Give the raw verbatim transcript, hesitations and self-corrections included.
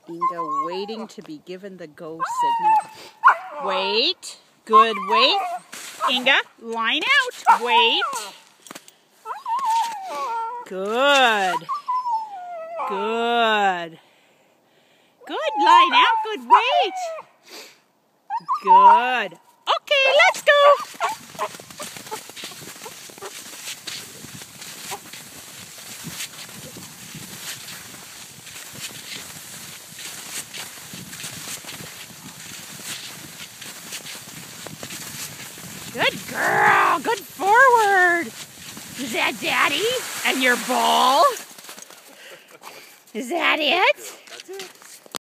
Inga waiting to be given the go signal. Wait. Good. Wait. Inga, line out. Wait. Good. Good. Good. Line out. Good. Wait. Good. Okay, let's go. Good girl. Good forward. Is that Daddy? And your ball? Is that it?